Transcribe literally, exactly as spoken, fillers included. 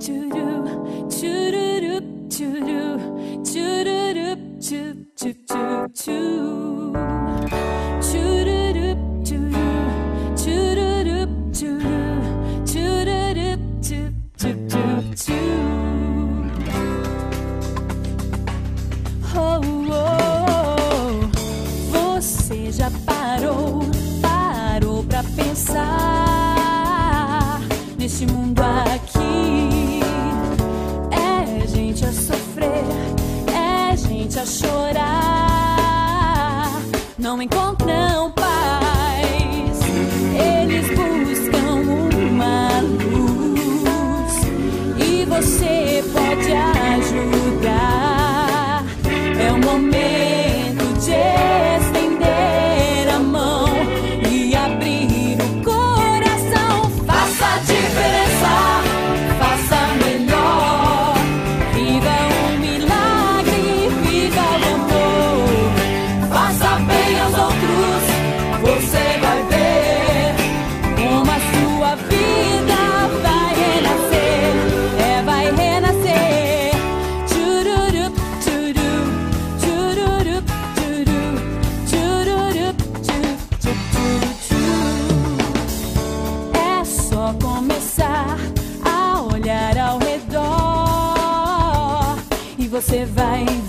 Churu, chururu, churu, chururu, chu, chu, chu, chu. Chururu, churu, chururu, churu, chururu, chu, chu, chu, chu. Oh, oh, oh. Você já parou, parou pra pensar neste mundo aqui? É gente a sofrer, é gente a chorar, não encontram paz. Eles buscam uma luz e você pode ajudar. É o momento de estender a mão e abrir o coração. Faça a diferença, faça melhor. Viva um milagre, viva o amor. Faça bem aos outros, você vai ver como a sua vida vai renascer. É, vai renascer. Chururu, churu, chururu, churu, chururu, chu, chu, chu, chu. É só começar a olhar ao redor e você vai